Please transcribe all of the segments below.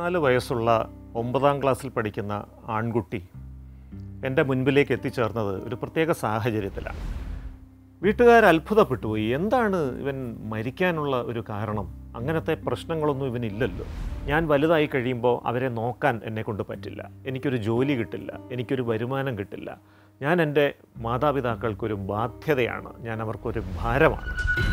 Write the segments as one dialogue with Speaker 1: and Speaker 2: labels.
Speaker 1: 14 വയസ്സുള്ള 9ാം ക്ലാസ്സിൽ പഠിക്കുന്ന ആൺകുട്ടി എൻ്റെ മുൻപിലേക്ക് എത്തിച്ചേർന്നത് ഒരു പ്രത്യേക സാഹചര്യത്തിലാണ്. വീട്ടുകാർ അത്ഭുതപ്പെട്ടുപോയി. എന്താണ് ഇവൻ മരിക്കാനുള്ള ഒരു കാരണം? അങ്ങനത്തെ പ്രശ്നങ്ങളൊന്നും ഇവനില്ലല്ലോ. ഞാൻ വലുതായി കഴിയുമ്പോൾ അവരെ നോക്കാൻ എന്നെക്കൊണ്ട് പറ്റില്ല, എനിക്കൊരു ജോലി കിട്ടില്ല, എനിക്കൊരു വരുമാനം കിട്ടില്ല, ഞാൻ എൻ്റെ മാതാപിതാക്കൾക്കൊരു ബാധ്യതയാണ്, ഞാൻ അവർക്കൊരു ഭാരമാണ്.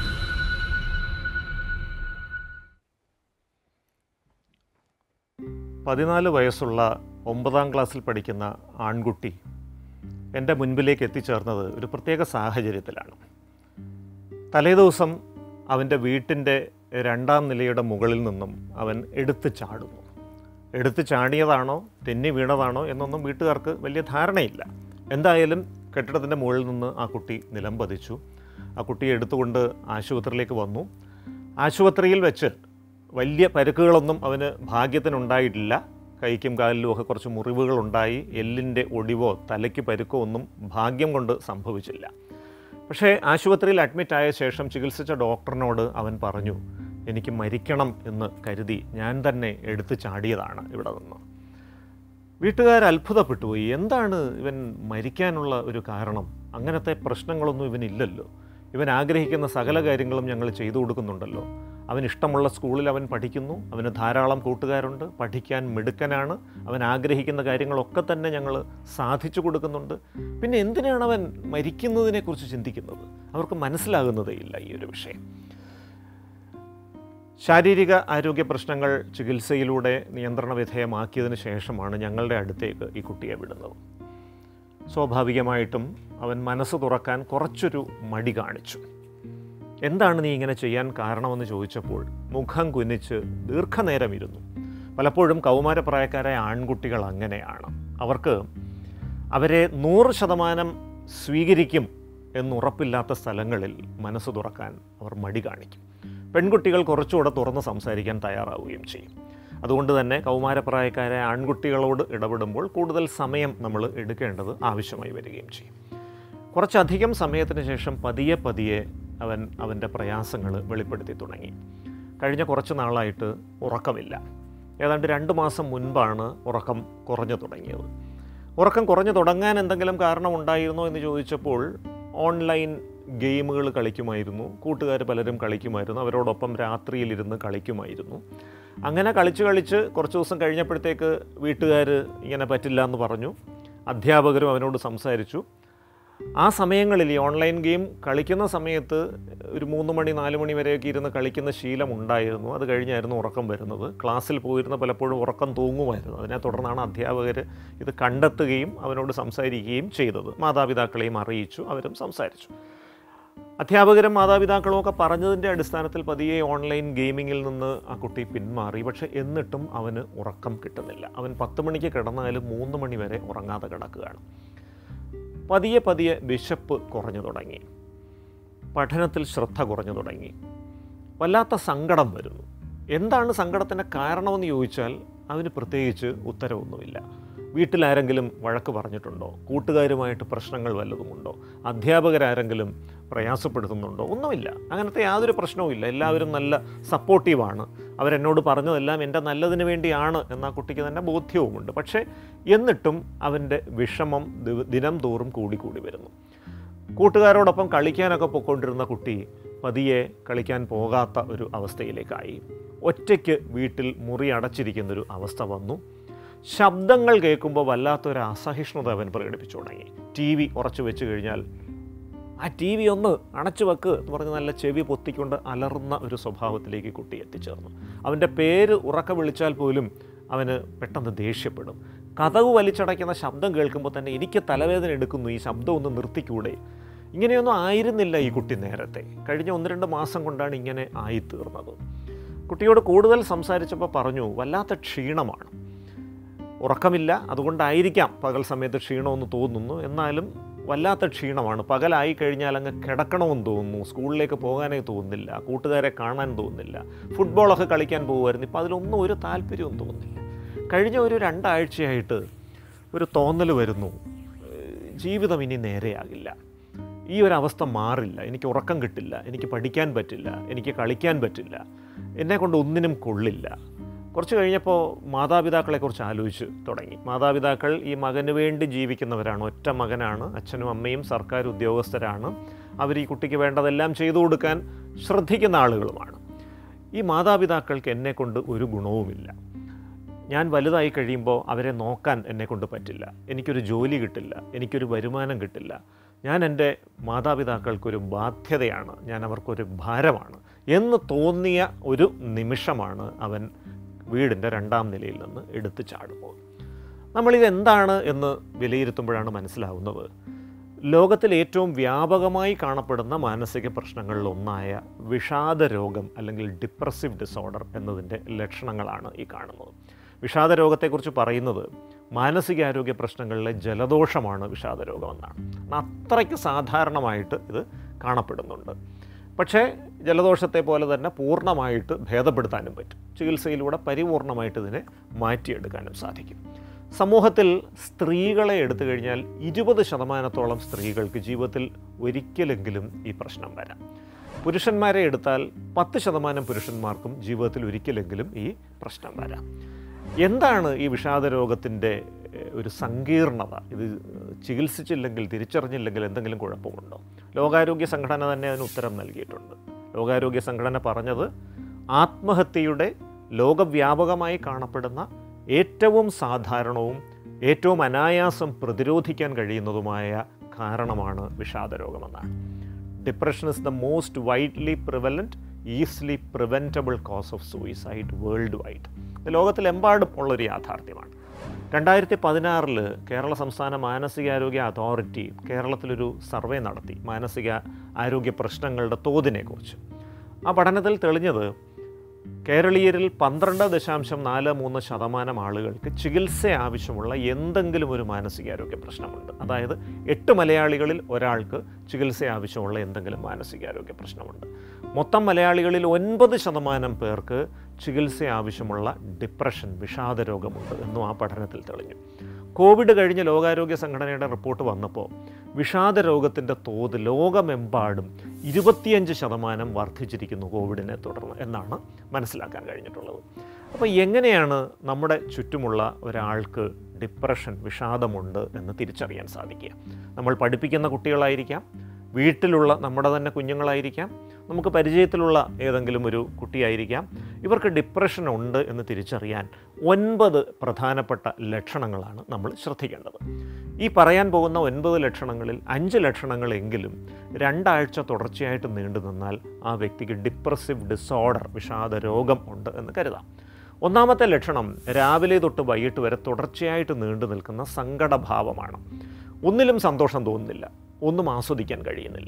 Speaker 1: പതിനാല് വയസ്സുള്ള 9ാം ക്ലാസ്സിൽ പഠിക്കുന്ന ആൺകുട്ടി എൻ്റെ മുൻപിലേക്ക് എത്തിച്ചേർന്നത് ഒരു പ്രത്യേക സാഹചര്യത്തിലാണ്. തലേദിവസം അവൻ്റെ വീട്ടിൻ്റെ 2ാം നിലയുടെ മുകളിൽ നിന്നും അവൻ എടുത്ത് ചാടുന്നു. എടുത്ത് ചാടിയതാണോ തെന്നി വീണതാണോ എന്നൊന്നും വീട്ടുകാർക്ക് വലിയ ധാരണയില്ല. എന്തായാലും കെട്ടിടത്തിൻ്റെ മുകളിൽ നിന്ന് ആ കുട്ടി നിലം പതിച്ചു. ആ കുട്ടിയെ എടുത്തുകൊണ്ട് ആശുപത്രിയിലേക്ക് വന്നു. ആശുപത്രിയിൽ വെച്ച് വലിയ പരുക്കുകളൊന്നും അവന് ഭാഗ്യത്തിനുണ്ടായിട്ടില്ല. കൈക്കും കാലിലും ഒക്കെ കുറച്ച് മുറിവുകളുണ്ടായി. എല്ലിൻ്റെ ഒടിവോ തലയ്ക്ക് പരുക്കോ ഒന്നും ഭാഗ്യം കൊണ്ട് സംഭവിച്ചില്ല. പക്ഷേ ആശുപത്രിയിൽ അഡ്മിറ്റായ ശേഷം ചികിത്സിച്ച ഡോക്ടറിനോട് അവൻ പറഞ്ഞു, എനിക്ക് മരിക്കണം എന്ന് കരുതി ഞാൻ തന്നെ എടുത്തു ചാടിയതാണ് ഇവിടെ നിന്ന്. വീട്ടുകാർ അത്ഭുതപ്പെട്ടുപോയി. എന്താണ് ഇവൻ മരിക്കാനുള്ള ഒരു കാരണം? അങ്ങനത്തെ പ്രശ്നങ്ങളൊന്നും ഇവനില്ലല്ലോ. ഇവൻ ആഗ്രഹിക്കുന്ന സകല കാര്യങ്ങളും ഞങ്ങൾ ചെയ്തു കൊടുക്കുന്നുണ്ടല്ലോ. അവൻ ഇഷ്ടമുള്ള സ്കൂളിൽ അവൻ പഠിക്കുന്നു, അവന് ധാരാളം കൂട്ടുകാരുണ്ട്, പഠിക്കാൻ മിടുക്കനാണ്, അവൻ ആഗ്രഹിക്കുന്ന കാര്യങ്ങളൊക്കെ തന്നെ ഞങ്ങൾ സാധിച്ചു കൊടുക്കുന്നുണ്ട്. പിന്നെ എന്തിനാണ് അവൻ മരിക്കുന്നതിനെക്കുറിച്ച് ചിന്തിക്കുന്നത്? അവർക്ക് മനസ്സിലാകുന്നതേയില്ല ഈ ഒരു വിഷയം. ശാരീരിക ആരോഗ്യ പ്രശ്നങ്ങൾ ചികിത്സയിലൂടെ നിയന്ത്രണ വിധേയമാക്കിയതിന് ശേഷമാണ് ഞങ്ങളുടെ അടുത്തേക്ക് ഈ കുട്ടിയെ വിടുന്നത്. സ്വാഭാവികമായിട്ടും അവൻ മനസ്സ് തുറക്കാൻ കുറച്ചൊരു മടി കാണിച്ചു. എന്താണ് നീ ഇങ്ങനെ ചെയ്യാൻ കാരണമെന്ന് ചോദിച്ചപ്പോൾ മുഖം കുനിച്ച് ദീർഘനേരം ഇരുന്നു. പലപ്പോഴും കൗമാരപ്രായക്കാരായ ആൺകുട്ടികൾ അങ്ങനെയാണ്. അവർക്ക് അവരെ 100% സ്വീകരിക്കും എന്നുറപ്പില്ലാത്ത സ്ഥലങ്ങളിൽ മനസ്സ് തുറക്കാൻ അവർ മടി കാണിക്കും. പെൺകുട്ടികൾ കുറച്ചുകൂടെ തുറന്ന് സംസാരിക്കാൻ തയ്യാറാവുകയും ചെയ്യും. അതുകൊണ്ട് തന്നെ കൗമാരപ്രായക്കാരായ ആൺകുട്ടികളോട് ഇടപെടുമ്പോൾ കൂടുതൽ സമയം നമ്മൾ എടുക്കേണ്ടത് ആവശ്യമായി വരികയും ചെയ്യും. കുറച്ചധികം സമയത്തിന് ശേഷം പതിയെ പതിയെ അവൻ്റെ പ്രയാസങ്ങൾ വെളിപ്പെടുത്തി തുടങ്ങി. കഴിഞ്ഞ കുറച്ച് നാളായിട്ട് ഉറക്കമില്ല. ഏതാണ്ട് 2 മാസം മുൻപാണ് ഉറക്കം കുറഞ്ഞു തുടങ്ങിയത്. ഉറക്കം കുറഞ്ഞു തുടങ്ങാൻ എന്തെങ്കിലും കാരണമുണ്ടായിരുന്നോ എന്ന് ചോദിച്ചപ്പോൾ ഓൺലൈൻ ഗെയിമുകൾ കളിക്കുമായിരുന്നു, കൂട്ടുകാർ പലരും കളിക്കുമായിരുന്നു, അവരോടൊപ്പം രാത്രിയിലിരുന്ന് കളിക്കുമായിരുന്നു. അങ്ങനെ കളിച്ച് കുറച്ച് ദിവസം കഴിഞ്ഞപ്പോഴത്തേക്ക് വീട്ടുകാർ ഇങ്ങനെ പറ്റില്ല എന്ന് പറഞ്ഞു. അധ്യാപകരും അവനോട് സംസാരിച്ചു. ആ സമയങ്ങളിൽ ഈ ഓൺലൈൻ ഗെയിം കളിക്കുന്ന സമയത്ത് ഒരു 3 മണി 4 മണി വരെയൊക്കെ ഇരുന്ന് കളിക്കുന്ന ശീലം ഉണ്ടായിരുന്നു. അത് കഴിഞ്ഞായിരുന്നു ഉറക്കം വരുന്നത്. ക്ലാസ്സിൽ പോയിരുന്ന പലപ്പോഴും ഉറക്കം തൂങ്ങുമായിരുന്നു. അതിനെ തുടർന്നാണ് അധ്യാപകർ ഇത് കണ്ടെത്തുകയും അവനോട് സംസാരിക്കുകയും ചെയ്തത്. മാതാപിതാക്കളെയും അറിയിച്ചു, അവരും സംസാരിച്ചു. അധ്യാപകരും മാതാപിതാക്കളും ഒക്കെ പറഞ്ഞതിൻ്റെ അടിസ്ഥാനത്തിൽ പതിയെ ഓൺലൈൻ ഗെയിമിങ്ങിൽ നിന്ന് ആ കുട്ടി പിന്മാറി. പക്ഷേ എന്നിട്ടും അവന് ഉറക്കം കിട്ടുന്നില്ല. അവൻ 10 മണിക്ക് കിടന്നാലും 3 മണി വരെ ഉറങ്ങാതെ കിടക്കുകയാണ്. പതിയെ പതിയെ വിശപ്പ് കുറഞ്ഞു തുടങ്ങി, പഠനത്തിൽ ശ്രദ്ധ കുറഞ്ഞു തുടങ്ങി, വല്ലാത്ത സങ്കടം വരുന്നു. എന്താണ് സങ്കടത്തിൻ്റെ കാരണമെന്ന് ചോദിച്ചാൽ അവന് പ്രത്യേകിച്ച് ഉത്തരവൊന്നുമില്ല. വീട്ടിലാരെങ്കിലും വഴക്ക് പറഞ്ഞിട്ടുണ്ടോ? കൂട്ടുകാരുമായിട്ട് പ്രശ്നങ്ങൾ വല്ലതുമുണ്ടോ? അധ്യാപകരാരെങ്കിലും പ്രയാസപ്പെടുത്തുന്നുണ്ടോ? ഒന്നുമില്ല. അങ്ങനത്തെ യാതൊരു പ്രശ്നവുമില്ല. എല്ലാവരും നല്ല സപ്പോർട്ടീവാണ്. അവരെന്നോട് പറഞ്ഞതെല്ലാം എൻ്റെ നല്ലതിന് വേണ്ടിയാണ് എന്ന കുട്ടിക്ക് തന്നെ ബോധ്യവുമുണ്ട്. പക്ഷേ എന്നിട്ടും അവൻ്റെ വിഷമം ദിനം തോറും കൂടിക്കൂടി വരുന്നു. കൂട്ടുകാരോടൊപ്പം കളിക്കാനൊക്കെ പോയിക്കൊണ്ടിരുന്ന കുട്ടി പതിയെ കളിക്കാൻ പോകാത്ത ഒരു അവസ്ഥയിലേക്കായി. ഒറ്റയ്ക്ക് വീട്ടിൽ മുറി അടച്ചിരിക്കുന്നൊരു അവസ്ഥ വന്നു. ശബ്ദങ്ങൾ കേൾക്കുമ്പോൾ വല്ലാത്തൊരു അസഹിഷ്ണുത അവൻ പ്രകടിപ്പിച്ചു തുടങ്ങി. TV ഉറച്ചു വെച്ച് കഴിഞ്ഞാൽ ആ TV ഒന്ന് അണച്ചു വെക്ക് എന്ന് പറഞ്ഞ് നല്ല ചെവി പൊത്തിക്കൊണ്ട് അലറുന്ന ഒരു സ്വഭാവത്തിലേക്ക് കുട്ടി എത്തിച്ചേർന്നു. അവൻ്റെ പേര് ഉറക്കെ വിളിച്ചാൽ പോലും അവന് പെട്ടെന്ന് ദേഷ്യപ്പെടും. കതക് വലിച്ചടയ്ക്കുന്ന ശബ്ദം കേൾക്കുമ്പോൾ തന്നെ എനിക്ക് തലവേദന എടുക്കുന്നു, ഈ ശബ്ദം ഒന്ന് നിർത്തിക്കൂടെ? ഇങ്ങനെയൊന്നും ആയിരുന്നില്ല ഈ കുട്ടി നേരത്തെ. കഴിഞ്ഞ 1-2 മാസം കൊണ്ടാണ് ഇങ്ങനെ ആയിത്തീർന്നത്. കുട്ടിയോട് കൂടുതൽ സംസാരിച്ചപ്പോൾ പറഞ്ഞു, വല്ലാത്ത ക്ഷീണമാണ്, ഉറക്കമില്ല, അതുകൊണ്ടായിരിക്കാം പകൽ സമയത്ത് ക്ഷീണമെന്ന് തോന്നുന്നു, എന്നാലും വല്ലാത്ത ക്ഷീണമാണ്. പകലായി കഴിഞ്ഞാൽ അങ്ങ് കിടക്കണമെന്ന് തോന്നുന്നു, സ്കൂളിലേക്ക് പോകാനേ തോന്നുന്നില്ല, കൂട്ടുകാരെ കാണാൻ തോന്നുന്നില്ല, ഫുട്ബോളൊക്കെ കളിക്കാൻ പോകുമായിരുന്നു, ഇപ്പോൾ അതിലൊന്നും ഒരു താല്പര്യവും തോന്നുന്നില്ല. കഴിഞ്ഞ ഒരു 2 ആഴ്ചയായിട്ട് ഒരു തോന്നൽ വരുന്നു, ജീവിതം ഇനി നേരെയാകില്ല, ഈ ഒരു അവസ്ഥ മാറില്ല, എനിക്ക് ഉറക്കം കിട്ടില്ല, എനിക്ക് പഠിക്കാൻ പറ്റില്ല, എനിക്ക് കളിക്കാൻ പറ്റില്ല, എന്നെക്കൊണ്ട് ഒന്നിനും കൊള്ളില്ല, കുറച്ച് കഴിഞ്ഞപ്പോൾ മാതാപിതാക്കളെക്കുറിച്ച് ആലോചിച്ച് തുടങ്ങി. മാതാപിതാക്കൾ ഈ മകന് വേണ്ടി ജീവിക്കുന്നവരാണ്. ഒറ്റ മകനാണ്, അച്ഛനും അമ്മയും സർക്കാർ ഉദ്യോഗസ്ഥരാണ്. അവർ ഈ കുട്ടിക്ക് വേണ്ടതെല്ലാം ചെയ്തു കൊടുക്കാൻ ശ്രദ്ധിക്കുന്ന ആളുകളുമാണ്. ഈ മാതാപിതാക്കൾക്ക് എന്നെക്കൊണ്ട് ഒരു ഗുണവുമില്ല. ഞാൻ വലുതായി കഴിയുമ്പോൾ അവരെ നോക്കാൻ എന്നെക്കൊണ്ട് പറ്റില്ല, എനിക്കൊരു ജോലി കിട്ടില്ല, എനിക്കൊരു വരുമാനം കിട്ടില്ല, ഞാൻ എൻ്റെ മാതാപിതാക്കൾക്കൊരു ബാധ്യതയാണ്, ഞാൻ അവർക്കൊരു ഭാരമാണ് എന്ന് തോന്നിയ ഒരു നിമിഷമാണ് അവൻ വീടിൻ്റെ 2ാം നിലയിൽ നിന്ന് എടുത്തു ചാടുമ്പോൾ. നമ്മളിതെന്താണ് എന്ന് വിലയിരുത്തുമ്പോഴാണ് മനസ്സിലാവുന്നത്, ലോകത്തിൽ ഏറ്റവും വ്യാപകമായി കാണപ്പെടുന്ന മാനസിക പ്രശ്നങ്ങളിലൊന്നായ വിഷാദ രോഗം അല്ലെങ്കിൽ ഡിപ്രസീവ് ഡിസോർഡർ എന്നതിൻ്റെ ലക്ഷണങ്ങളാണ് ഈ കാണുന്നത്. വിഷാദ രോഗത്തെക്കുറിച്ച് പറയുന്നത് മാനസികാരോഗ്യ പ്രശ്നങ്ങളിലെ ജലദോഷമാണ് വിഷാദ രോഗമെന്നാണ്. അത്രയ്ക്ക് സാധാരണമായിട്ട് ഇത് കാണപ്പെടുന്നുണ്ട്. പക്ഷേ ജലദോഷത്തെ പോലെ തന്നെ പൂർണ്ണമായിട്ട് ഭേദപ്പെടുത്താനും പറ്റും. ചികിത്സയിലൂടെ പരിപൂർണമായിട്ട് ഇതിനെ മാറ്റിയെടുക്കാനും സാധിക്കും. സമൂഹത്തിൽ സ്ത്രീകളെ എടുത്തു കഴിഞ്ഞാൽ 20% സ്ത്രീകൾക്ക് ജീവിതത്തിൽ ഒരിക്കലെങ്കിലും ഈ പ്രശ്നം വരാം. പുരുഷന്മാരെ എടുത്താൽ 10% പുരുഷന്മാർക്കും ജീവിതത്തിൽ ഒരിക്കലെങ്കിലും ഈ പ്രശ്നം വരാം. എന്താണ് ഈ വിഷാദ രോഗത്തിൻ്റെ ഒരു സങ്കീർണത? ഇത് ചികിത്സിച്ചില്ലെങ്കിൽ, തിരിച്ചറിഞ്ഞില്ലെങ്കിൽ എന്തെങ്കിലും കുഴപ്പമുണ്ടോ? ലോകാരോഗ്യ സംഘടന തന്നെ അതിന് ഉത്തരം നൽകിയിട്ടുണ്ട്. ലോകാരോഗ്യ സംഘടന പറഞ്ഞത് ആത്മഹത്യയുടെ ലോകവ്യാപകമായി കാണപ്പെടുന്ന ഏറ്റവും സാധാരണവും ഏറ്റവും അനായാസം പ്രതിരോധിക്കാൻ കഴിയുന്നതുമായ കാരണമാണ് വിഷാദരോഗമെന്നാണ്. Depression is the most widely prevalent easily preventable cause of suicide worldwide. ലോകത്തിലെമ്പാടും ഉള്ളൊരു യാഥാർത്ഥ്യമാണ്. 2016 കേരള സംസ്ഥാന മാനസികാരോഗ്യ അതോറിറ്റി കേരളത്തിലൊരു സർവേ നടത്തി മാനസിക ആരോഗ്യ പ്രശ്നങ്ങളുടെ തോതിനെക്കുറിച്ച്. ആ പഠനത്തിൽ തെളിഞ്ഞത് കേരളീയരിൽ 12.43% ആളുകൾക്ക് ചികിത്സ ആവശ്യമുള്ള എന്തെങ്കിലും ഒരു മാനസികാരോഗ്യ പ്രശ്നമുണ്ട്. അതായത് 8 മലയാളികളിൽ ഒരാൾക്ക് ചികിത്സ ആവശ്യമുള്ള എന്തെങ്കിലും മാനസികാരോഗ്യ പ്രശ്നമുണ്ട്. മൊത്തം മലയാളികളിൽ 9% പേർക്ക് ചികിത്സ ആവശ്യമുള്ള ഡിപ്രഷൻ, വിഷാദ രോഗമുണ്ട് എന്നും ആ പഠനത്തിൽ തെളിഞ്ഞു. കോവിഡ് കഴിഞ്ഞ് ലോകാരോഗ്യ സംഘടനയുടെ റിപ്പോർട്ട് വന്നപ്പോൾ വിഷാദ രോഗത്തിൻ്റെ തോത് ലോകമെമ്പാടും 25% വർദ്ധിച്ചിരിക്കുന്നു കോവിഡിനെ തുടർന്ന് എന്നാണ് മനസ്സിലാക്കാൻ കഴിഞ്ഞിട്ടുള്ളത്. അപ്പോൾ എങ്ങനെയാണ് നമ്മുടെ ചുറ്റുമുള്ള ഒരാൾക്ക് ഡിപ്രഷൻ, വിഷാദമുണ്ട് എന്ന് തിരിച്ചറിയാൻ സാധിക്കുക? നമ്മൾ പഠിപ്പിക്കുന്ന കുട്ടികളായിരിക്കാം, വീട്ടിലുള്ള നമ്മുടെ തന്നെ കുഞ്ഞുങ്ങളായിരിക്കാം, നമുക്ക് പരിചയത്തിലുള്ള ഏതെങ്കിലും ഒരു കുട്ടിയായിരിക്കാം. ഇവർക്ക് ഡിപ്രഷൻ ഉണ്ട് എന്ന് തിരിച്ചറിയാൻ 9 പ്രധാനപ്പെട്ട ലക്ഷണങ്ങളാണ് നമ്മൾ ശ്രദ്ധിക്കേണ്ടത്. ഈ പറയാൻ പോകുന്ന 9 ലക്ഷണങ്ങളിൽ 5 ലക്ഷണങ്ങളെങ്കിലും 2 ആഴ്ച തുടർച്ചയായിട്ട് നീണ്ടു നിന്നാൽ ആ വ്യക്തിക്ക് ഡിപ്രസീവ് ഡിസോർഡർ, വിഷാദ രോഗം ഉണ്ട് എന്ന് കരുതാം. ഒന്നാമത്തെ ലക്ഷണം രാവിലെ തൊട്ട് വൈകിട്ട് വരെ തുടർച്ചയായിട്ട് നീണ്ടു നിൽക്കുന്ന സങ്കടഭാവമാണ്. ഒന്നിലും സന്തോഷം തോന്നുന്നില്ല, ഒന്നും ആസ്വദിക്കാൻ കഴിയുന്നില്ല.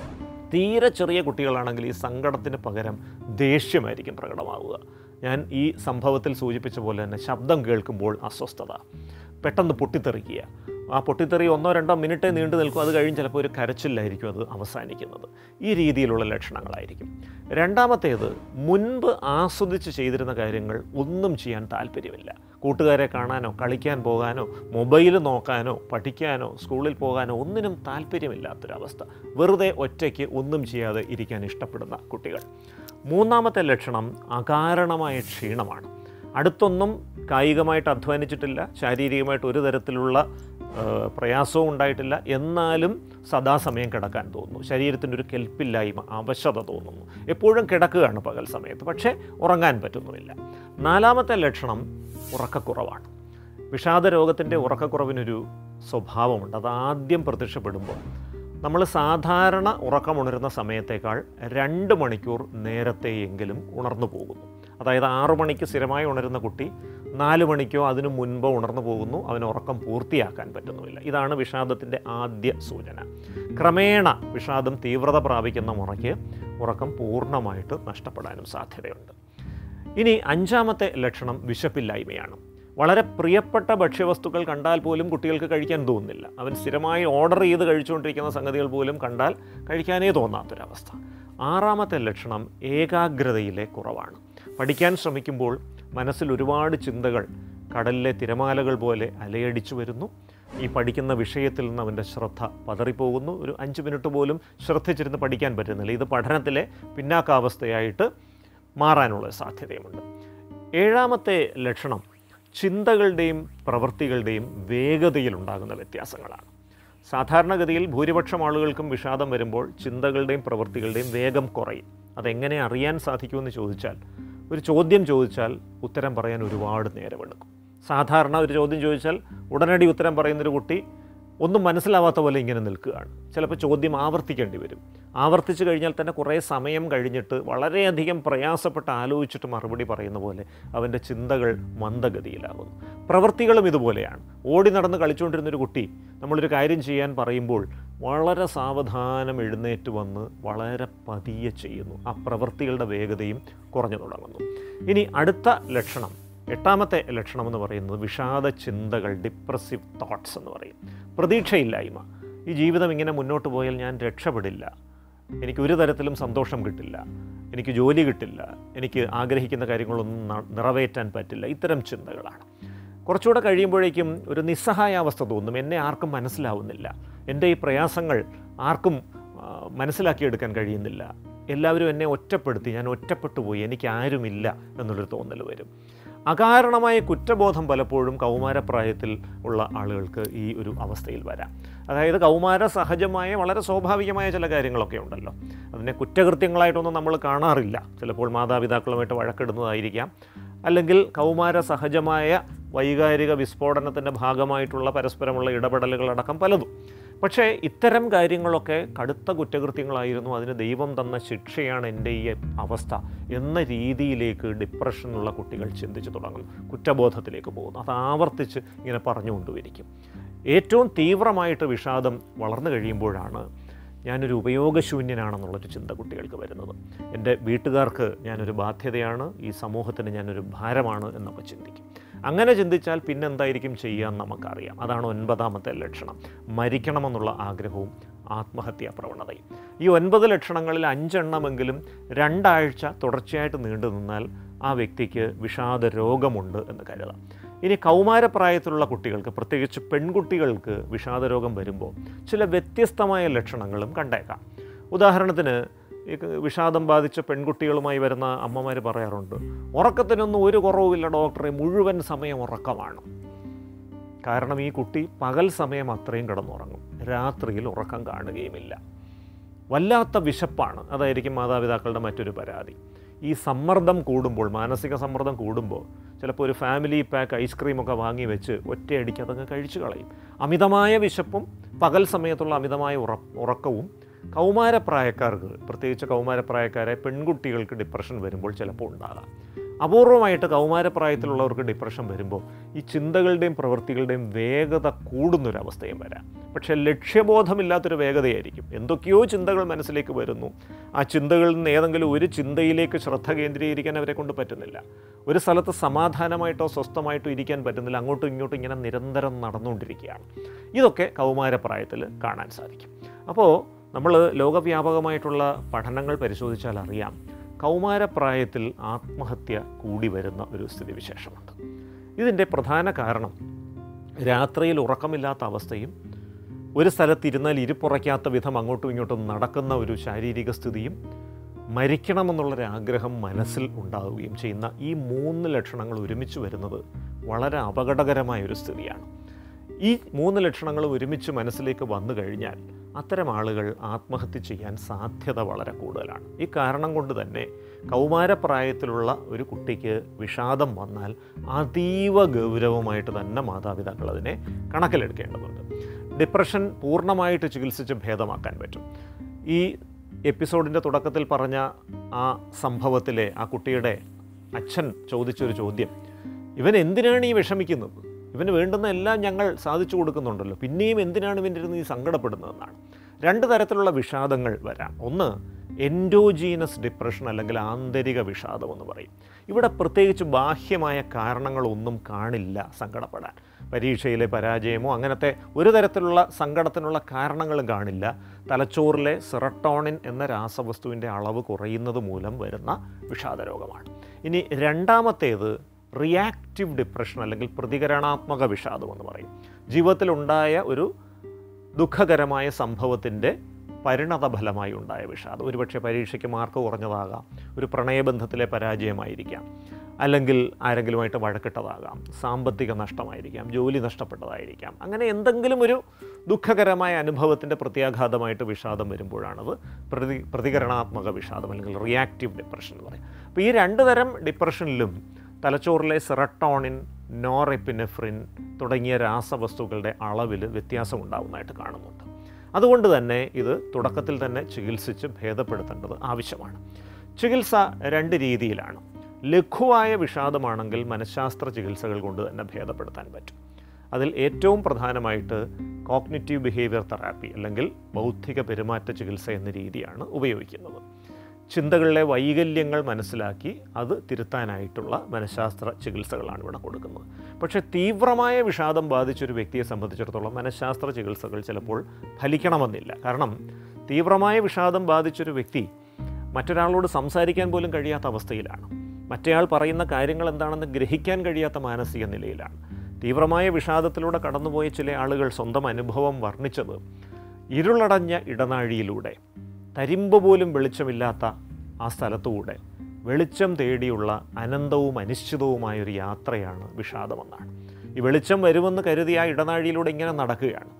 Speaker 1: തീരെ ചെറിയ കുട്ടികളാണെങ്കിൽ ഈ സങ്കടത്തിന് പകരം ദേഷ്യമായിരിക്കും പ്രകടമാവുക. ഞാൻ ഈ സംഭവത്തിൽ സൂചിപ്പിച്ച പോലെ തന്നെ ശബ്ദം കേൾക്കുമ്പോൾ അസ്വസ്ഥത, പെട്ടെന്ന് പൊട്ടിത്തെറിക്കുക. ആ പൊട്ടിത്തെറി 1-2 മിനിറ്റേ നീണ്ടു നിൽക്കും. അത് കഴിഞ്ഞ് ചിലപ്പോൾ ഒരു കരച്ചിലായിരിക്കും അത് അവസാനിക്കുന്നത്. ഈ രീതിയിലുള്ള ലക്ഷണങ്ങളായിരിക്കും. രണ്ടാമത്തേത്, മുൻപ് ആസ്വദിച്ച് ചെയ്തിരുന്ന കാര്യങ്ങൾ ഒന്നും ചെയ്യാൻ താല്പര്യമില്ല. കൂട്ടുകാരെ കാണാനോ കളിക്കാൻ പോകാനോ മൊബൈൽ നോക്കാനോ പഠിക്കാനോ സ്കൂളിൽ പോകാനോ ഒന്നിനും താല്പര്യമില്ലാത്തൊരവസ്ഥ. വെറുതെ ഒറ്റയ്ക്ക് ഒന്നും ചെയ്യാതെ ഇരിക്കാൻ ഇഷ്ടപ്പെടുന്ന കുട്ടികൾ. മൂന്നാമത്തെ ലക്ഷണം അകാരണമായ ക്ഷീണമാണ്. അടുത്തൊന്നും കായികമായിട്ട് അധ്വാനിച്ചിട്ടില്ല, ശാരീരികമായിട്ട് ഒരു തരത്തിലുള്ള പ്രയാസവും ഉണ്ടായിട്ടില്ല, എന്നാലും സദാസമയം കിടക്കാൻ തോന്നുന്നു. ശരീരത്തിൻ്റെ ഒരു കെൽപ്പില്ലായ്മ, അവശത തോന്നുന്നു. എപ്പോഴും കിടക്കുകയാണ് പകൽ സമയത്ത്, പക്ഷേ ഉറങ്ങാൻ പറ്റുന്നുമില്ല. നാലാമത്തെ ലക്ഷണം ഉറക്കക്കുറവാണ്. വിഷാദ രോഗത്തിൻ്റെ ഉറക്കക്കുറവിനൊരു സ്വഭാവമുണ്ട്. അത് ആദ്യം പ്രത്യക്ഷപ്പെടുമ്പോൾ നമ്മൾ സാധാരണ ഉറക്കമുണരുന്ന സമയത്തേക്കാൾ 2 മണിക്കൂർ നേരത്തെയെങ്കിലും ഉണർന്നു പോകുന്നു. അതായത് 6 മണിക്ക് സ്ഥിരമായി ഉണരുന്ന കുട്ടി 4 മണിക്കോ അതിനു മുൻപോ ഉണർന്നു പോകുന്നു, അവന് ഉറക്കം പൂർത്തിയാക്കാൻ പറ്റുന്നുമില്ല. ഇതാണ് വിഷാദത്തിൻ്റെ ആദ്യ സൂചന. ക്രമേണ വിഷാദം തീവ്രത പ്രാപിക്കുന്ന മുറയ്ക്ക് ഉറക്കം പൂർണ്ണമായിട്ട് നഷ്ടപ്പെടാനും സാധ്യതയുണ്ട്. ഇനി 5ാമത്തെ ലക്ഷണം വിശപ്പില്ലായ്മയാണ്. വളരെ പ്രിയപ്പെട്ട ഭക്ഷ്യവസ്തുക്കൾ കണ്ടാൽ പോലും കുട്ടികൾക്ക് കഴിക്കാൻ തോന്നുന്നില്ല. അവൻ സ്ഥിരമായി ഓർഡർ ചെയ്ത് കഴിച്ചുകൊണ്ടിരിക്കുന്ന സംഗതികൾ പോലും കണ്ടാൽ കഴിക്കാനേ തോന്നാത്തൊരവസ്ഥ. 6ാമത്തെ ലക്ഷണം ഏകാഗ്രതയിലെ കുറവാണ്. പഠിക്കാൻ ശ്രമിക്കുമ്പോൾ മനസ്സിൽ ഒരുപാട് ചിന്തകൾ കടലിലെ തിരമാലകൾ പോലെ അലയടിച്ചു വരുന്നു. ഈ പഠിക്കുന്ന വിഷയത്തിൽ നിന്ന് അവൻ്റെ ശ്രദ്ധ പതറിപ്പോകുന്നു. ഒരു 5 മിനിറ്റ് പോലും ശ്രദ്ധിച്ചിരുന്ന് പഠിക്കാൻ പറ്റുന്നില്ല. ഇത് പഠനത്തിലെ പിന്നാക്കാവസ്ഥയായിട്ട് മാറാനുള്ള സാധ്യതയുമുണ്ട്. ഏഴാമത്തെ ലക്ഷണം ചിന്തകളുടെയും പ്രവൃത്തികളുടെയും വേഗതയിലുണ്ടാകുന്ന വ്യത്യാസങ്ങളാണ്. സാധാരണഗതിയിൽ ഭൂരിപക്ഷം ആളുകൾക്കും വിഷാദം വരുമ്പോൾ ചിന്തകളുടെയും പ്രവൃത്തികളുടെയും വേഗം കുറയും. അതെങ്ങനെ അറിയാൻ സാധിക്കുമെന്ന് ചോദിച്ചാൽ, ഒരു ചോദ്യം ചോദിച്ചാൽ ഉത്തരം പറയാൻ ഒരുപാട് നേരമെടുക്കും. സാധാരണ ഒരു ചോദ്യം ചോദിച്ചാൽ ഉടനടി ഉത്തരം പറയുന്നൊരു കുട്ടി ഒന്നും മനസ്സിലാവാത്ത പോലെ ഇങ്ങനെ നിൽക്കുകയാണ്. ചിലപ്പോൾ ചോദ്യം ആവർത്തിക്കേണ്ടി വരും. ആവർത്തിച്ച് കഴിഞ്ഞാൽ തന്നെ കുറേ സമയം കഴിഞ്ഞിട്ട് വളരെയധികം പ്രയാസപ്പെട്ട് ആലോചിച്ചിട്ട് മറുപടി പറയുന്ന പോലെ അവൻ്റെ ചിന്തകൾ മന്ദഗതിയിലാകുന്നു. പ്രവൃത്തികളും ഇതുപോലെയാണ്. ഓടി നടന്ന് കളിച്ചുകൊണ്ടിരുന്നൊരു കുട്ടി നമ്മളൊരു കാര്യം ചെയ്യാൻ പറയുമ്പോൾ വളരെ സാവധാനം എഴുന്നേറ്റ് വന്ന് വളരെ പതിയെ ചെയ്യുന്നു. ആ പ്രവൃത്തികളുടെ വേഗതയും കുറഞ്ഞു തുടങ്ങുന്നു. ഇനി അടുത്ത ലക്ഷണം, എട്ടാമത്തെ ലക്ഷണം എന്ന് പറയുന്നത് വിഷാദ ചിന്തകൾ, ഡിപ്രസീവ് തോട്ട്സ് എന്ന് പറയും. പ്രതീക്ഷയില്ലായ്മ. ഈ ജീവിതം ഇങ്ങനെ മുന്നോട്ട് പോയാൽ ഞാൻ രക്ഷപ്പെടില്ല, എനിക്ക് ഒരു തരത്തിലും സന്തോഷം കിട്ടില്ല, എനിക്ക് ജോലി കിട്ടില്ല, എനിക്ക് ആഗ്രഹിക്കുന്ന കാര്യങ്ങളൊന്നും നിറവേറ്റാൻ പറ്റില്ല, ഇത്തരം ചിന്തകളാണ്. കുറച്ചുകൂടെ കഴിയുമ്പോഴേക്കും ഒരു നിസ്സഹായാവസ്ഥ തോന്നും. എന്നെ ആർക്കും മനസ്സിലാവുന്നില്ല, എൻ്റെ ഈ പ്രയാസങ്ങൾ ആർക്കും മനസ്സിലാക്കിയെടുക്കാൻ കഴിയുന്നില്ല, എല്ലാവരും എന്നെ ഒറ്റപ്പെടുത്തി, ഞാൻ ഒറ്റപ്പെട്ടു പോയി, എനിക്ക് ആരുമില്ല എന്നുള്ളൊരു തോന്നൽ വരും. അകാരണമായ കുറ്റബോധം പലപ്പോഴും കൗമാരപ്രായത്തിൽ ഉള്ള ആളുകൾക്ക് ഈ ഒരു അവസ്ഥയിൽ വരാം. അതായത് കൗമാര സഹജമായ വളരെ സ്വാഭാവികമായ ചില കാര്യങ്ങളൊക്കെ ഉണ്ടല്ലോ, അതിനെ കുറ്റകൃത്യങ്ങളായിട്ടൊന്നും നമ്മൾ കാണാറില്ല. ചിലപ്പോൾ മാതാപിതാക്കളുമായിട്ട് വഴക്കിടുന്നതായിരിക്കാം, അല്ലെങ്കിൽ കൗമാര സഹജമായ വൈകാരിക വിസ്ഫോടനത്തിൻ്റെ ഭാഗമായിട്ടുള്ള പരസ്പരമുള്ള ഇടപെടലുകളടക്കം പലതും. പക്ഷേ ഇത്തരം കാര്യങ്ങളൊക്കെ കടുത്ത കുറ്റകൃത്യങ്ങളായിരുന്നു, അതിന് ദൈവം തന്ന ശിക്ഷയാണ് എൻ്റെ ഈ അവസ്ഥ എന്ന രീതിയിലേക്ക് ഡിപ്രഷനുള്ള കുട്ടികൾ ചിന്തിച്ചു തുടങ്ങുന്നു, കുറ്റബോധത്തിലേക്ക് പോകുന്നു. അത് ആവർത്തിച്ച് ഇങ്ങനെ പറഞ്ഞുകൊണ്ടുവരിക്കും. ഏറ്റവും തീവ്രമായിട്ട് വിഷാദം വളർന്നു കഴിയുമ്പോഴാണ് ഞാനൊരു ഉപയോഗശൂന്യനാണെന്നുള്ളൊരു ചിന്ത കുട്ടികൾക്ക് വരുന്നത്. എൻ്റെ വീട്ടുകാർക്ക് ഞാനൊരു ബാധ്യതയാണ്, ഈ സമൂഹത്തിന് ഞാനൊരു ഭാരമാണ് എന്നൊക്കെ ചിന്തിക്കും. അങ്ങനെ ചിന്തിച്ചാൽ പിന്നെന്തായിരിക്കും ചെയ്യാമെന്ന് നമുക്കറിയാം. അതാണ് ഒൻപതാമത്തെ ലക്ഷണം, മരിക്കണമെന്നുള്ള ആഗ്രഹവും ആത്മഹത്യാ പ്രവണതയും. ഈ 9 ലക്ഷണങ്ങളിൽ 5 എണ്ണമെങ്കിലും 2 ആഴ്ച തുടർച്ചയായിട്ട് നീണ്ടു നിന്നാൽ ആ വ്യക്തിക്ക് വിഷാദ രോഗമുണ്ട് എന്ന് കരുതാം. ഇനി കൗമാരപ്രായത്തിലുള്ള കുട്ടികൾക്ക്, പ്രത്യേകിച്ച് പെൺകുട്ടികൾക്ക് വിഷാദരോഗം വരുമ്പോൾ ചില വ്യത്യസ്തമായ ലക്ഷണങ്ങളും കണ്ടേക്കാം. ഉദാഹരണത്തിന് ഈ വിഷാദം ബാധിച്ച പെൺകുട്ടികളുമായി വരുന്ന അമ്മമാർ പറയാറുണ്ട്, ഉറക്കത്തിനൊന്നും ഒരു കുറവുമില്ല ഡോക്ടറെ, മുഴുവൻ സമയം ഉറക്കമാണ്. കാരണം ഈ കുട്ടി പകൽ സമയം അത്രയും കിടന്നുറങ്ങും, രാത്രിയിൽ ഉറക്കം കാണുകയുമില്ല. വല്ലാത്ത വിശപ്പാണ്, അതായിരിക്കും മാതാപിതാക്കളുടെ മറ്റൊരു പരാതി. ഈ സമ്മർദ്ദം കൂടുമ്പോൾ, മാനസിക സമ്മർദ്ദം കൂടുമ്പോൾ ചിലപ്പോൾ ഒരു ഫാമിലി പാക്ക് ഐസ്ക്രീമൊക്കെ വാങ്ങി വെച്ച് ഒറ്റയടിക്ക് അതങ്ങ് കഴിച്ചു കളയും. അമിതമായ വിശപ്പും പകൽ സമയത്തുള്ള അമിതമായ ഉറക്കവും കൗമാരപ്രായക്കാർക്ക്, പ്രത്യേകിച്ച് കൗമാരപ്രായക്കാരെ പെൺകുട്ടികൾക്ക് ഡിപ്രഷൻ വരുമ്പോൾ ചിലപ്പോൾ ഉണ്ടാകാം. അപൂർവമായിട്ട് കൗമാരപ്രായത്തിലുള്ളവർക്ക് ഡിപ്രഷൻ വരുമ്പോൾ ഈ ചിന്തകളുടെയും പ്രവൃത്തികളുടെയും വേഗത കൂടുന്നൊരവസ്ഥയും വരാം. പക്ഷേ ലക്ഷ്യബോധമില്ലാത്തൊരു വേഗതയായിരിക്കും. എന്തൊക്കെയോ ചിന്തകൾ മനസ്സിലേക്ക് വരുന്നു, ആ ചിന്തകളിൽ നിന്ന് ഏതെങ്കിലും ഒരു ചിന്തയിലേക്ക് ശ്രദ്ധ കേന്ദ്രീകരിക്കാൻ അവരെ കൊണ്ട് പറ്റുന്നില്ല. ഒരു സ്ഥലത്ത് സമാധാനമായിട്ടോ സ്വസ്ഥമായിട്ടോ ഇരിക്കാൻ പറ്റുന്നില്ല, അങ്ങോട്ടും ഇങ്ങോട്ടും ഇങ്ങനെ നിരന്തരം നടന്നുകൊണ്ടിരിക്കുകയാണ്. ഇതൊക്കെ കൗമാരപ്രായത്തിൽ കാണാൻ സാധിക്കും. അപ്പോൾ നമ്മൾ ലോകവ്യാപകമായിട്ടുള്ള പഠനങ്ങൾ പരിശോധിച്ചാൽ അറിയാം, കൗമാരപ്രായത്തിൽ ആത്മഹത്യ കൂടി വരുന്ന ഒരു സ്ഥിതിവിശേഷമുണ്ട്. ഇതിൻ്റെ പ്രധാന കാരണം രാത്രിയിൽ ഉറക്കമില്ലാത്ത അവസ്ഥയും ഒരു സ്ഥലത്തിരുന്നാൽ ഇരിപ്പുറയ്ക്കാത്ത വിധം അങ്ങോട്ടും ഇങ്ങോട്ടും നടക്കുന്ന ഒരു ശാരീരിക സ്ഥിതിയും മരിക്കണമെന്നുള്ളൊരാഗ്രഹം മനസ്സിൽ ഉണ്ടാവുകയും ചെയ്യുന്ന ഈ 3 ലക്ഷണങ്ങൾ ഒരുമിച്ച് വരുന്നത് വളരെ അപകടകരമായൊരു സ്ഥിതിയാണ്. ഈ 3 ലക്ഷണങ്ങൾ ഒരുമിച്ച് മനസ്സിലേക്ക് വന്നു കഴിഞ്ഞാൽ അത്തരം ആളുകൾ ആത്മഹത്യ ചെയ്യാൻ സാധ്യത വളരെ കൂടുതലാണ്. ഈ കാരണം കൊണ്ട് തന്നെ കൗമാരപ്രായത്തിലുള്ള ഒരു കുട്ടിക്ക് വിഷാദം വന്നാൽ അതീവ ഗൗരവമായിട്ട് തന്നെ മാതാപിതാക്കൾ അതിനെ കണക്കിലെടുക്കേണ്ടതുണ്ട്. ഡിപ്രഷൻ പൂർണ്ണമായിട്ട് ചികിത്സിച്ച് ഭേദമാക്കാൻ പറ്റും. ഈ എപ്പിസോഡിൻ്റെ തുടക്കത്തിൽ പറഞ്ഞ ആ സംഭവത്തിലെ ആ കുട്ടിയുടെ അച്ഛൻ ചോദിച്ചൊരു ചോദ്യം, ഇവൻ എന്തിനാണ് ഈ വിഷമിക്കുന്നത്, ഇവന് വേണ്ടുന്ന എല്ലാം ഞങ്ങൾ സാധിച്ചു കൊടുക്കുന്നുണ്ടല്ലോ, പിന്നെയും എന്തിനാണ് ഇവൻ്റെ ഇരുന്ന് ഈ സങ്കടപ്പെടുന്നതെന്നാണ്. 2 തരത്തിലുള്ള വിഷാദങ്ങൾ വരാം. ഒന്ന് എൻഡോജീനസ് ഡിപ്രഷൻ അല്ലെങ്കിൽ ആന്തരിക വിഷാദം എന്ന് പറയും. ഇവിടെ പ്രത്യേകിച്ച് ബാഹ്യമായ കാരണങ്ങളൊന്നും കാണില്ല സങ്കടപ്പെടാൻ. പരീക്ഷയിലെ പരാജയമോ അങ്ങനത്തെ ഒരു തരത്തിലുള്ള സങ്കടത്തിനുള്ള കാരണങ്ങളും കാണില്ല. തലച്ചോറിലെ സെറട്ടോണിൻ എന്ന രാസവസ്തുവിൻ്റെ അളവ് കുറയുന്നത് മൂലം വരുന്ന വിഷാദരോഗമാണ്. ഇനി രണ്ടാമത്തേത് റിയാക്റ്റീവ് ഡിപ്രഷൻ അല്ലെങ്കിൽ പ്രതികരണാത്മക വിഷാദം എന്ന് പറയും. ജീവിതത്തിലുണ്ടായ ഒരു ദുഃഖകരമായ സംഭവത്തിൻ്റെ പരിണത ഫലമായി ഉണ്ടായ വിഷാദം. ഒരുപക്ഷെ പരീക്ഷയ്ക്ക് മാർക്ക് കുറഞ്ഞതാകാം, ഒരു പ്രണയബന്ധത്തിലെ പരാജയമായിരിക്കാം, അല്ലെങ്കിൽ ആരെങ്കിലുമായിട്ട് വഴക്കിട്ടതാകാം, സാമ്പത്തിക നഷ്ടമായിരിക്കാം, ജോലി നഷ്ടപ്പെട്ടതായിരിക്കാം. അങ്ങനെ എന്തെങ്കിലും ഒരു ദുഃഖകരമായ അനുഭവത്തിൻ്റെ പ്രത്യാഘാതമായിട്ട് വിഷാദം വരുമ്പോഴാണത് പ്രതികരണാത്മക വിഷാദം അല്ലെങ്കിൽ റിയാക്റ്റീവ് ഡിപ്രഷൻ എന്ന് പറയും. അപ്പോൾ ഈ രണ്ട് തരം ഡിപ്രഷനിലും തലച്ചോറിലെ സെറട്ടോണിൻ, നോറെപ്പിനെഫ്രിൻ തുടങ്ങിയ രാസവസ്തുക്കളുടെ അളവിൽ വ്യത്യാസമുണ്ടാകുന്നതായിട്ട് കാണുന്നുണ്ട്. അതുകൊണ്ട് തന്നെ ഇത് തുടക്കത്തിൽ തന്നെ ചികിത്സിച്ച് ഭേദപ്പെടുത്തേണ്ടത് ആവശ്യമാണ്. ചികിത്സ രണ്ട് രീതിയിലാണ്. ലഘുവായ വിഷാദമാണെങ്കിൽ മനഃശാസ്ത്ര ചികിത്സകൾ കൊണ്ട് തന്നെ ഭേദപ്പെടുത്താൻ പറ്റും. അതിൽ ഏറ്റവും പ്രധാനമായിട്ട് കോഗ്നിറ്റീവ് ബിഹേവിയർ തെറാപ്പി അല്ലെങ്കിൽ ബൗദ്ധിക പെരുമാറ്റ ചികിത്സ എന്ന രീതിയാണ് ഉപയോഗിക്കുന്നത്. ചിന്തകളിലെ വൈകല്യങ്ങൾ മനസ്സിലാക്കി അത് തിരുത്താനായിട്ടുള്ള മനഃശാസ്ത്ര ചികിത്സകളാണ് ഇവിടെ കൊടുക്കുന്നത്. പക്ഷേ തീവ്രമായ വിഷാദം ബാധിച്ചൊരു വ്യക്തിയെ സംബന്ധിച്ചിടത്തോളം മനഃശാസ്ത്ര ചികിത്സകൾ ചിലപ്പോൾ ഫലിക്കണമെന്നില്ല. കാരണം തീവ്രമായ വിഷാദം ബാധിച്ചൊരു വ്യക്തി മറ്റൊരാളോട് സംസാരിക്കാൻ പോലും കഴിയാത്ത അവസ്ഥയിലാണ്. മറ്റേയാൾ പറയുന്ന കാര്യങ്ങൾ എന്താണെന്ന് ഗ്രഹിക്കാൻ കഴിയാത്ത മാനസിക നിലയിലാണ്. തീവ്രമായ വിഷാദത്തിലൂടെ കടന്നുപോയ ചില ആളുകൾ സ്വന്തം അനുഭവം വർണ്ണിച്ചത് ഇരുളടഞ്ഞ ഇടനാഴിയിലൂടെ, തരിമ്പ് പോലും വെളിച്ചമില്ലാത്ത ആ സ്ഥലത്തുകൂടെ വെളിച്ചം തേടിയുള്ള അനന്തവും അനിശ്ചിതവുമായൊരു യാത്രയാണ് വിഷാദമെന്നാണ്. ഈ വെളിച്ചം വരുമെന്ന് കരുതി ആ ഇടനാഴിയിലൂടെ ഇങ്ങനെ നടക്കുകയാണ്.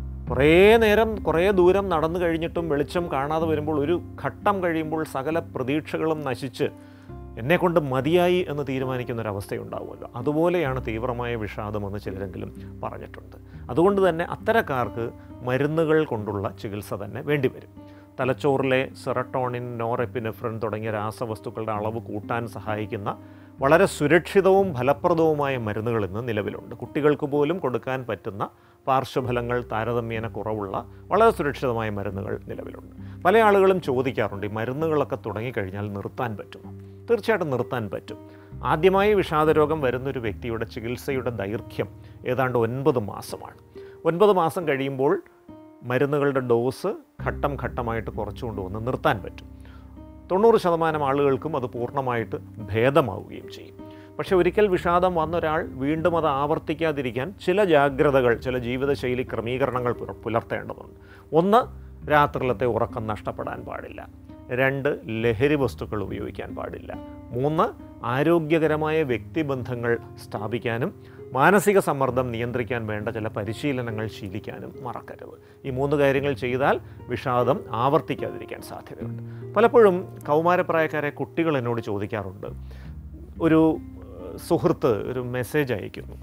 Speaker 1: കുറേ ദൂരം നടന്നു കഴിഞ്ഞിട്ടും വെളിച്ചം കാണാതെ വരുമ്പോൾ ഒരു ഘട്ടം കഴിയുമ്പോൾ സകല പ്രതീക്ഷകളും നശിച്ച് എന്നെക്കൊണ്ട് മതിയായി എന്ന് തീരുമാനിക്കുന്നൊരവസ്ഥയുണ്ടാവുമല്ലോ. അതുപോലെയാണ് തീവ്രമായ വിഷാദമെന്ന് ചിലരെങ്കിലും പറഞ്ഞിട്ടുണ്ട്. അതുകൊണ്ട് തന്നെ അത്തരക്കാർക്ക് മരുന്നുകൾ കൊണ്ടുള്ള ചികിത്സ തന്നെ വേണ്ടിവരും. തലച്ചോറിലെ സെറട്ടോണിൻ, നോറെപ്പിനെഫ്രിൻ തുടങ്ങിയ രാസവസ്തുക്കളുടെ അളവ് കൂട്ടാൻ സഹായിക്കുന്ന വളരെ സുരക്ഷിതവും ഫലപ്രദവുമായ മരുന്നുകൾ ഇന്ന് നിലവിലുണ്ട്. കുട്ടികൾക്ക് പോലും കൊടുക്കാൻ പറ്റുന്ന പാർശ്വഫലങ്ങൾ താരതമ്യേന കുറവുള്ള വളരെ സുരക്ഷിതമായ മരുന്നുകൾ നിലവിലുണ്ട്. പല ആളുകളും ചോദിക്കാറുണ്ട്, ഈ മരുന്നുകളൊക്കെ തുടങ്ങിക്കഴിഞ്ഞാൽ നിർത്താൻ പറ്റുമോ? തീർച്ചയായിട്ടും നിർത്താൻ പറ്റും. ആദ്യമായി വിഷാദരോഗം വരുന്നൊരു വ്യക്തിയുടെ ചികിത്സയുടെ ദൈർഘ്യം ഏതാണ്ട് 9 മാസമാണ്. 9 മാസം കഴിയുമ്പോൾ മരുന്നുകളുടെ ഡോസ് ഘട്ടം ഘട്ടമായിട്ട് കുറച്ചുകൊണ്ടുവന്ന് നിർത്താൻ പറ്റും. 90% ആളുകൾക്കും അത് പൂർണ്ണമായിട്ട് ഭേദമാവുകയും ചെയ്യും. പക്ഷേ ഒരിക്കൽ വിഷാദം വന്നൊരാൾ വീണ്ടും അത് ആവർത്തിക്കാതിരിക്കാൻ ചില ജാഗ്രതകൾ, ചില ജീവിതശൈലി ക്രമീകരണങ്ങൾ പുലർത്തേണ്ടതുണ്ട്. 1, രാത്രിയിലത്തെ ഉറക്കം നഷ്ടപ്പെടാൻ പാടില്ല. 2, ലഹരി വസ്തുക്കൾ ഉപയോഗിക്കാൻ പാടില്ല. 3, ആരോഗ്യകരമായ വ്യക്തിബന്ധങ്ങൾ സ്ഥാപിക്കാനും മാനസിക സമ്മർദ്ദം നിയന്ത്രിക്കാൻ വേണ്ട ചില പരിശീലനങ്ങൾ ശീലിക്കാനും മറക്കരുത്. ഈ 3 കാര്യങ്ങൾ ചെയ്താൽ വിഷാദം ആവർത്തിക്കാതിരിക്കാൻ സാധ്യതയുണ്ട്. പലപ്പോഴും കൗമാരപ്രായക്കാരെ കുട്ടികൾ എന്നോട് ചോദിക്കാറുണ്ട്, ഒരു സുഹൃത്ത് ഒരു മെസ്സേജ് അയക്കുന്നു,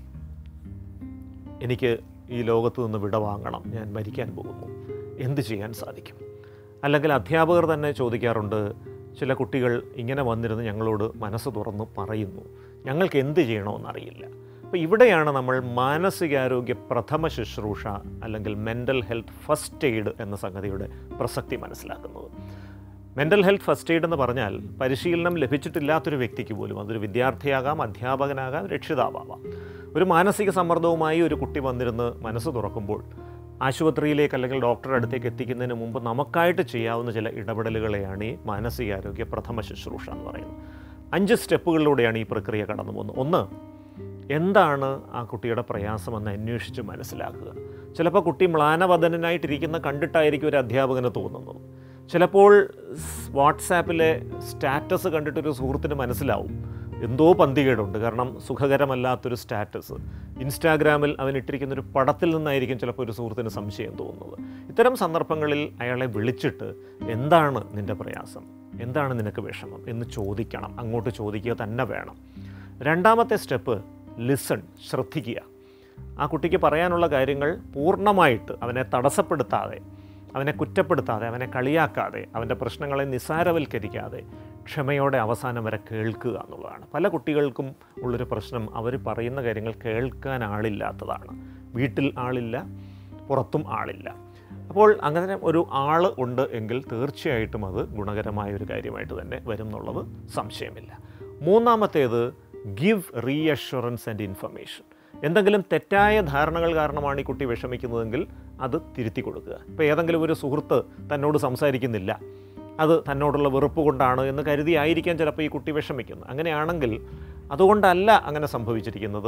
Speaker 1: എനിക്ക് ഈ ലോകത്ത് നിന്ന് വിടവാങ്ങണം, ഞാൻ മരിക്കാൻ പോകുന്നു, എന്ത് ചെയ്യാൻ സാധിക്കും? അല്ലെങ്കിൽ അധ്യാപകർ തന്നെ ചോദിക്കാറുണ്ട്, ചില കുട്ടികൾ ഇങ്ങനെ വന്നിരുന്ന് ഞങ്ങളോട് മനസ്സ് തുറന്ന് പറയുന്നു, ഞങ്ങൾക്ക് എന്ത് ചെയ്യണമെന്നറിയില്ല. അപ്പോൾ ഇവിടെയാണ് നമ്മൾ മാനസികാരോഗ്യ പ്രഥമ ശുശ്രൂഷ അല്ലെങ്കിൽ മെൻ്റൽ ഹെൽത്ത് ഫസ്റ്റ് എയ്ഡ് എന്ന സംഗതിയുടെ പ്രസക്തി മനസ്സിലാക്കുന്നത്. മെൻ്റൽ ഹെൽത്ത് ഫസ്റ്റ് എയ്ഡ് എന്ന് പറഞ്ഞാൽ പരിശീലനം ലഭിച്ചിട്ടില്ലാത്തൊരു വ്യക്തിക്ക് പോലും, അതൊരു വിദ്യാർത്ഥിയാകാം, അധ്യാപകനാകാം, രക്ഷിതാവാകാം, ഒരു മാനസിക സമ്മർദ്ദവുമായി ഒരു കുട്ടി വന്നിരുന്ന് മനസ്സ് തുറക്കുമ്പോൾ ആശുപത്രിയിലേക്ക് അല്ലെങ്കിൽ ഡോക്ടറുടെ അടുത്തേക്ക് എത്തിക്കുന്നതിന് മുമ്പ് നമുക്കായിട്ട് ചെയ്യാവുന്ന ചില ഇടപെടലുകളെയാണ് ഈ മാനസികാരോഗ്യ പ്രഥമ ശുശ്രൂഷ എന്ന് പറയുന്നത്. 5 സ്റ്റെപ്പുകളിലൂടെയാണ് ഈ പ്രക്രിയ കടന്നു പോകുന്നത്. 1, എന്താണ് ആ കുട്ടിയുടെ പ്രയാസമെന്ന് അന്വേഷിച്ച് മനസ്സിലാക്കുക. ചിലപ്പോൾ കുട്ടി മ്ലാനവദനായിട്ടിരിക്കുന്ന കണ്ടിട്ടായിരിക്കും ഒരു അധ്യാപകന് തോന്നുന്നത്. ചിലപ്പോൾ വാട്സാപ്പിലെ സ്റ്റാറ്റസ് കണ്ടിട്ടൊരു സുഹൃത്തിന് മനസ്സിലാവും എന്തോ പന്തികേടുണ്ട്, കാരണം സുഖകരമല്ലാത്തൊരു സ്റ്റാറ്റസ്. ഇൻസ്റ്റാഗ്രാമിൽ അവനിട്ടിരിക്കുന്നൊരു പടത്തിൽ നിന്നായിരിക്കും ചിലപ്പോൾ ഒരു സുഹൃത്തിന് സംശയം തോന്നുന്നത്. ഇത്തരം സന്ദർഭങ്ങളിൽ അയാളെ വിളിച്ചിട്ട് എന്താണ് നിൻ്റെ പ്രയാസം, എന്താണ് നിനക്ക് വിഷമം എന്ന് ചോദിക്കണം. അങ്ങോട്ട് ചോദിക്കുക തന്നെ വേണം. 2ാമത്തെ സ്റ്റെപ്പ് ലിസൺ, ശ്രദ്ധിക്കുക. ആ കുട്ടിക്ക് പറയാനുള്ള കാര്യങ്ങൾ പൂർണ്ണമായിട്ട് അവനെ തടസ്സപ്പെടുത്താതെ, അവനെ കുറ്റപ്പെടുത്താതെ, അവനെ കളിയാക്കാതെ, അവൻ്റെ പ്രശ്നങ്ങളെ നിസ്സാരവൽക്കരിക്കാതെ ക്ഷമയോടെ അവസാനം വരെ കേൾക്കുക എന്നുള്ളതാണ്. പല കുട്ടികൾക്കും ഉള്ളൊരു പ്രശ്നം, അവർ പറയുന്ന കാര്യങ്ങൾ കേൾക്കാൻ ആളില്ലാത്തതാണ്. വീട്ടിൽ ആളില്ല, പുറത്തും ആളില്ല. അപ്പോൾ അങ്ങനെ ഒരു ആൾ ഉണ്ട് എങ്കിൽ തീർച്ചയായിട്ടും അത് ഗുണകരമായൊരു കാര്യമായിട്ട് തന്നെ വരും എന്നുള്ളത് സംശയമില്ല. 3ാമത്തേത് ഗിവ് റീഅഷ്വറൻസ് ആൻഡ് ഇൻഫർമേഷൻ. എന്തെങ്കിലും തെറ്റായ ധാരണകൾ കാരണമാണ് ഈ കുട്ടി വിഷമിക്കുന്നതെങ്കിൽ അത് തിരുത്തി കൊടുക്കുക. ഇപ്പോൾ ഏതെങ്കിലും ഒരു സുഹൃത്ത് തന്നോട് സംസാരിക്കുന്നില്ല, അത് തന്നോടുള്ള വെറുപ്പ് കൊണ്ടാണ് എന്ന് കരുതിയായിരിക്കാം ചിലപ്പോൾ ഈ കുട്ടി വിഷമിക്കുന്നത്. അങ്ങനെയാണെങ്കിൽ അതുകൊണ്ടല്ല അങ്ങനെ സംഭവിച്ചിരിക്കുന്നത്,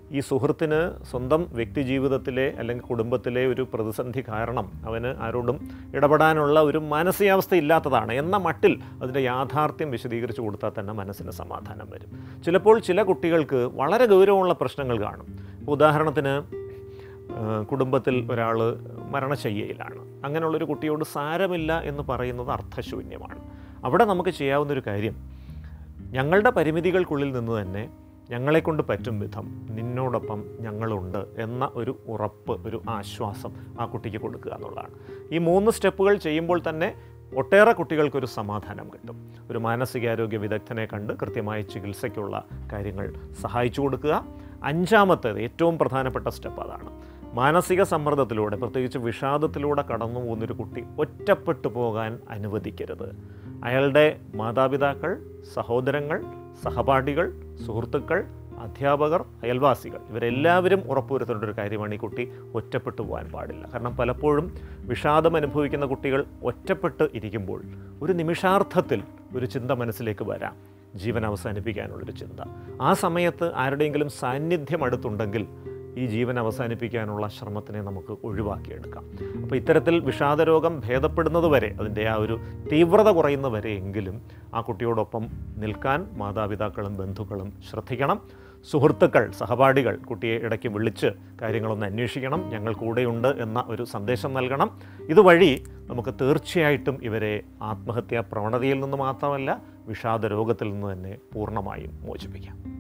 Speaker 1: ഈ സുഹൃത്തിന് സ്വന്തം വ്യക്തിജീവിതത്തിലെ അല്ലെങ്കിൽ കുടുംബത്തിലെ ഒരു പ്രതിസന്ധി കാരണം അവന് ആരോടും ഇടപെടാനുള്ള ഒരു മാനസികാവസ്ഥ ഇല്ലാത്തതാണ് എന്ന മട്ടിൽ അതിൻ്റെ യാഥാർത്ഥ്യം വിശദീകരിച്ച് കൊടുത്താൽ തന്നെ മനസ്സിന് സമാധാനം വരും. ചിലപ്പോൾ ചില കുട്ടികൾക്ക് വളരെ ഗൗരവമുള്ള പ്രശ്നങ്ങൾ കാണും. ഉദാഹരണത്തിന് കുടുംബത്തിൽ ഒരാൾ മരണശയ്യയിലാണ്. അങ്ങനെയുള്ളൊരു കുട്ടിയോട് സാരമില്ല എന്ന് പറയുന്നത് അർത്ഥശൂന്യമാണ്. അവിടെ നമുക്ക് ചെയ്യാവുന്നൊരു കാര്യം, ഞങ്ങളുടെ പരിമിതികൾക്കുള്ളിൽ നിന്ന് തന്നെ ഞങ്ങളെക്കൊണ്ട് പറ്റും വിധം നിന്നോടൊപ്പം ഞങ്ങളുണ്ട് എന്ന ഒരു ഉറപ്പ്, ഒരു ആശ്വാസം ആ കുട്ടിക്ക് കൊടുക്കുക എന്നുള്ളതാണ്. ഈ 3 സ്റ്റെപ്പുകൾ ചെയ്യുമ്പോൾ തന്നെ ഒട്ടേറെ കുട്ടികൾക്കൊരു സമാധാനം കിട്ടും. ഒരു മാനസികാരോഗ്യ വിദഗ്ധനെ കണ്ട് കൃത്യമായ ചികിത്സയ്ക്കുള്ള കാര്യങ്ങൾ സഹായിച്ചു കൊടുക്കുക. 5ാമത്തേത് ഏറ്റവും പ്രധാനപ്പെട്ട സ്റ്റെപ്പ് അതാണ്. മാനസിക സമ്മർദ്ദത്തിലൂടെ, പ്രത്യേകിച്ച് വിഷാദത്തിലൂടെ കടന്നു പോകുന്നൊരു കുട്ടി ഒറ്റപ്പെട്ടു പോകാൻ അനുവദിക്കരുത്. അയാളുടെ മാതാപിതാക്കൾ, സഹോദരങ്ങൾ, സഹപാഠികൾ, സുഹൃത്തുക്കൾ, അധ്യാപകർ, അയൽവാസികൾ ഇവരെല്ലാവരും ഉറപ്പുവരുത്തേണ്ട ഒരു കാര്യമാണ് ഈ കുട്ടി ഒറ്റപ്പെട്ടു പോകാൻ പാടില്ല. കാരണം പലപ്പോഴും വിഷാദം അനുഭവിക്കുന്ന കുട്ടികൾ ഒറ്റപ്പെട്ട് ഇരിക്കുമ്പോൾ ഒരു നിമിഷാർത്ഥത്തിൽ ഒരു ചിന്ത മനസ്സിലേക്ക് വരാം, ജീവൻ അവസാനിപ്പിക്കാനുള്ളൊരു ചിന്ത. ആ സമയത്ത് ആരുടെയെങ്കിലും സാന്നിധ്യം അടുത്തുണ്ടെങ്കിൽ ഈ ജീവൻ അവസാനിപ്പിക്കാനുള്ള ശ്രമത്തിനെ നമുക്ക് ഒഴിവാക്കിയെടുക്കാം. അപ്പോൾ ഇത്തരത്തിൽ വിഷാദരോഗം ഭേദപ്പെടുന്നത് വരെ, അതിൻ്റെ ആ ഒരു തീവ്രത കുറയുന്ന വരെ എങ്കിലും ആ കുട്ടിയോടൊപ്പം നിൽക്കാൻ മാതാപിതാക്കളും ബന്ധുക്കളും ശ്രദ്ധിക്കണം. സുഹൃത്തുക്കൾ, സഹപാഠികൾ കുട്ടിയെ ഇടയ്ക്ക് വിളിച്ച് കാര്യങ്ങളൊന്ന് അന്വേഷിക്കണം, ഞങ്ങൾ കൂടെയുണ്ട് എന്ന ഒരു സന്ദേശം നൽകണം. ഇതുവഴി നമുക്ക് തീർച്ചയായിട്ടും ഇവരെ ആത്മഹത്യാ പ്രവണതയിൽ നിന്ന് മാത്രമല്ല വിഷാദരോഗത്തിൽ നിന്ന് തന്നെ പൂർണ്ണമായും മോചിപ്പിക്കാം.